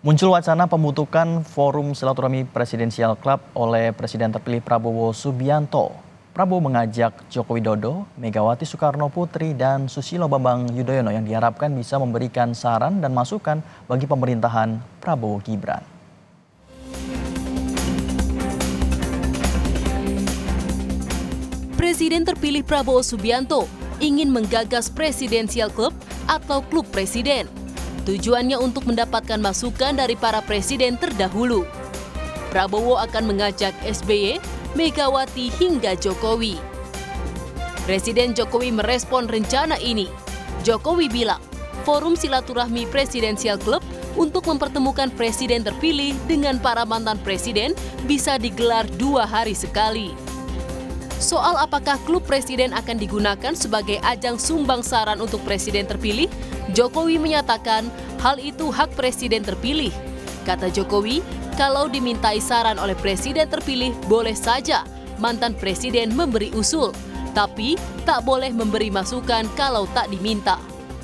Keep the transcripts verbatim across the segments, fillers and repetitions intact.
Muncul wacana pembentukan Forum Silaturahmi Presidensial Club oleh Presiden terpilih Prabowo Subianto. Prabowo mengajak Joko Widodo, Megawati Soekarno Putri, dan Susilo Bambang Yudhoyono yang diharapkan bisa memberikan saran dan masukan bagi pemerintahan Prabowo Gibran. Presiden terpilih Prabowo Subianto ingin menggagas Presidensial Club atau Klub Presiden. Tujuannya untuk mendapatkan masukan dari para presiden terdahulu. Prabowo akan mengajak S B Y, Megawati hingga Jokowi. Presiden Jokowi merespon rencana ini. Jokowi bilang, Forum Silaturahmi Presidensial Club untuk mempertemukan presiden terpilih dengan para mantan presiden bisa digelar dua hari sekali. Soal apakah klub presiden akan digunakan sebagai ajang sumbang saran untuk presiden terpilih, Jokowi menyatakan hal itu hak presiden terpilih. Kata Jokowi, kalau dimintai saran oleh presiden terpilih boleh saja mantan presiden memberi usul, tapi tak boleh memberi masukan kalau tak diminta.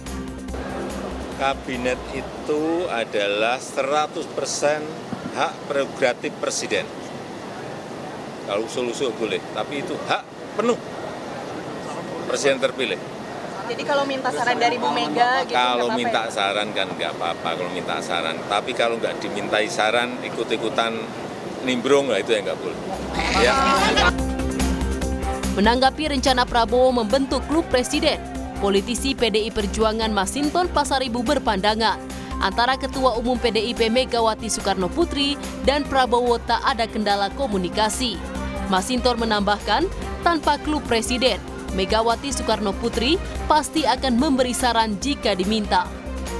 Kabinet itu adalah seratus persen hak prerogatif presiden. Kalau usul-usul boleh, tapi itu hak penuh presiden terpilih. Jadi kalau minta saran dari Bu Mega gitu Kalau nggak minta apa-apa ya? saran kan nggak apa-apa kalau minta saran. Tapi kalau nggak dimintai saran, ikut-ikutan nimbrung, lah itu yang nggak boleh. Ya. Menanggapi rencana Prabowo membentuk klub presiden, politisi P D I Perjuangan Masinton Pasaribu berpandangan antara Ketua Umum P D I P Megawati Soekarno Putri dan Prabowo tak ada kendala komunikasi. Masinton menambahkan, tanpa klub presiden, Megawati Soekarno Putri pasti akan memberi saran jika diminta.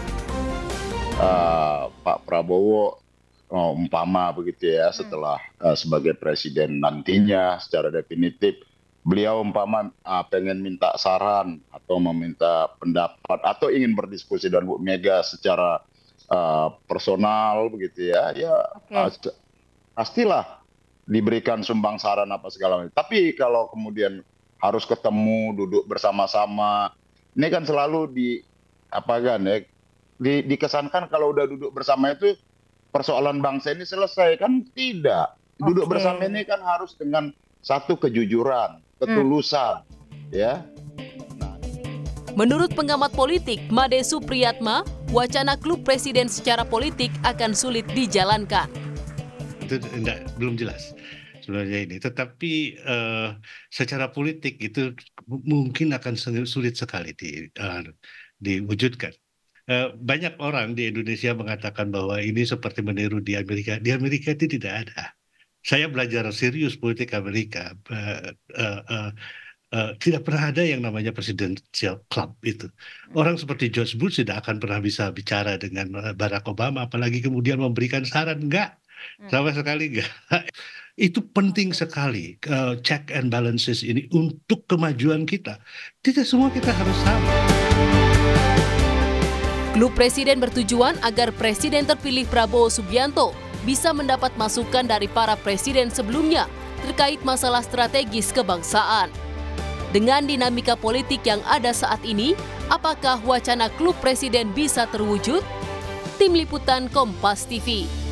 Uh, Pak Prabowo uh, umpama begitu ya, setelah uh, sebagai presiden nantinya secara definitif, beliau umpama uh, pengen minta saran atau meminta pendapat atau ingin berdiskusi dengan Bu Mega secara uh, personal begitu ya, ya okay. uh, pastilah diberikan sumbang saran apa segala macam. Tapi kalau kemudian harus ketemu, duduk bersama-sama, ini kan selalu di apa kan ya, di, dikesankan kalau udah duduk bersama itu persoalan bangsa ini selesai, kan tidak. Duduk okay. bersama ini kan harus dengan satu kejujuran, ketulusan, hmm. ya. Nah. Menurut pengamat politik Made Supriyatma, wacana klub presiden secara politik akan sulit dijalankan. Itu enggak, belum jelas sebenarnya ini, tetapi uh, secara politik itu mungkin akan sulit sekali di, uh, diwujudkan. Uh, banyak orang di Indonesia mengatakan bahwa ini seperti meniru di Amerika. Di Amerika itu tidak ada. Saya belajar serius politik Amerika. Uh, uh, uh, uh, tidak pernah ada yang namanya presidential club itu. Orang seperti George Bush tidak akan pernah bisa bicara dengan Barack Obama, apalagi kemudian memberikan saran. Enggak, sama sekali enggak. Itu penting sekali, uh, check and balances ini untuk kemajuan kita. Tidak semua kita harus sama. Klub presiden bertujuan agar presiden terpilih Prabowo Subianto bisa mendapat masukan dari para presiden sebelumnya terkait masalah strategis kebangsaan. Dengan dinamika politik yang ada saat ini, apakah wacana klub presiden bisa terwujud? Tim Liputan Kompas T V.